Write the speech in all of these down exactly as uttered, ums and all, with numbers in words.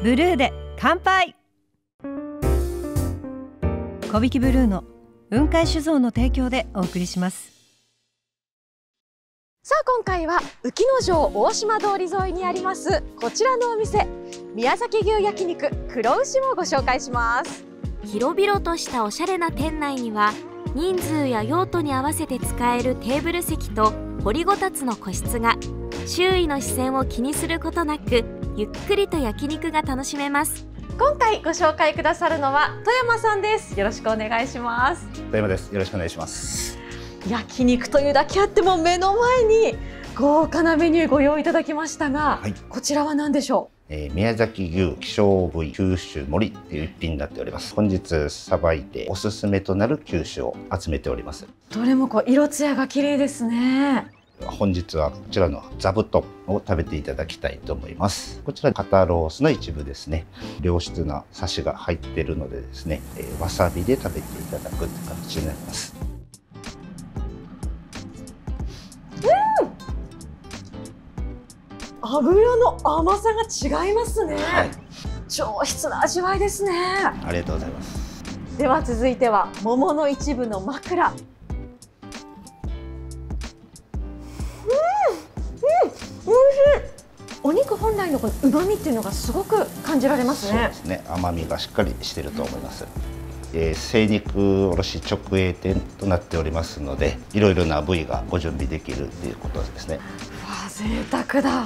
ブルーで乾杯。小引ブルーの雲海酒造の提供でお送りします。 さあ今回は浮野城大島通り沿いにありますこちらのお店、宮崎牛焼肉黒牛をご紹介します。 広々としたおしゃれな店内には、人数や用途に合わせて使えるテーブル席と掘りごたつの個室が、周囲の視線を気にすることなくゆっくりと焼肉が楽しめます。 今回ご紹介くださるのは富山さんです。よろしくお願いします。 富山です。よろしくお願いします。 焼肉というだけあっても目の前に豪華なメニューご用意いただきましたが、はい、こちらは何でしょう？ えー、宮崎牛希少部位きゅう種盛りという一品になっております。本日さばいておすすめとなるきゅう種を集めております。 どれもこう色艶が綺麗ですね。 本日はこちらの座布団を食べていただきたいと思います。こちら肩ロースの一部ですね。良質なサシが入っているのでですね、えー、わさびで食べていただくという形になります。 油の甘さが違いますね、はい、上質な味わいですね。 ありがとうございます。 では続いては桃の一部の枕。うん、うん、おいしい。お肉本来のこの旨味っていうのがすごく感じられますね。 そうですね、甘みがしっかりしていると思います。えー、精肉卸直営店となっておりますので、いろいろな部位がご準備できるということですね。わあ、贅沢だ。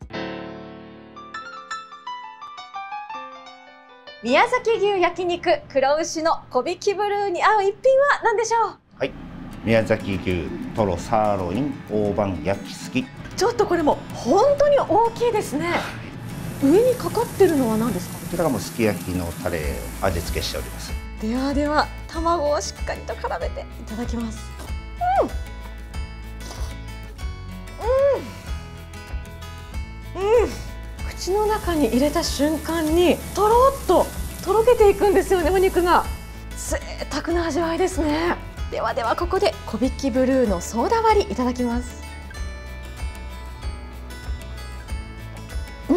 宮崎牛焼肉黒牛の小引ブルーに合う一品は何でしょう？ はい、宮崎牛トロサーロイン大判焼きすき。 ちょっとこれも本当に大きいですね。上にかかってるのは何ですか？ こちらがもうすき焼きのタレを味付けしております。 ではでは卵をしっかりと絡めていただきます。うん、うん、うん。口の中に入れた瞬間にとろっととろけていくんですよね、お肉が。贅沢な味わいですね。ではではここで小引ブルーのソーダ割りいただきます。うん、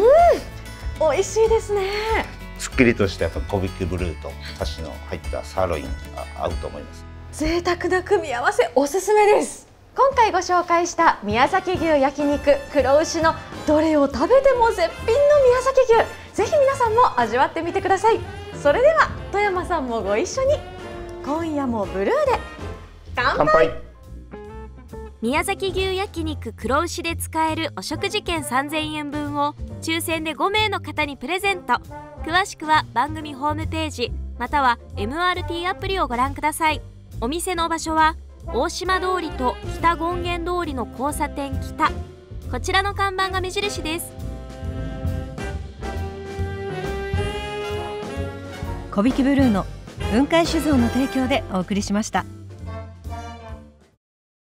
美味しいですね。 すっきりとしたやっぱ小引ブルーとサシの入ったサーロインが合うと思います。 贅沢な組み合わせおすすめです。今回ご紹介した宮崎牛焼肉黒牛のどれを食べても絶品の宮崎牛、ぜひ皆さんも味わってみてください。それでは富山さんもご一緒に、今夜もブルーで乾杯。乾杯。 宮崎牛焼肉黒牛で使えるお食事券さんぜんえんぶんを抽選でごめいの方にプレゼント。詳しくは番組ホームページまたは エムアールティー アプリをご覧ください。お店の場所は大島通りと北権現通りの交差点北、こちらの看板が目印です。 小引ブルーの雲海酒造の提供でお送りしました。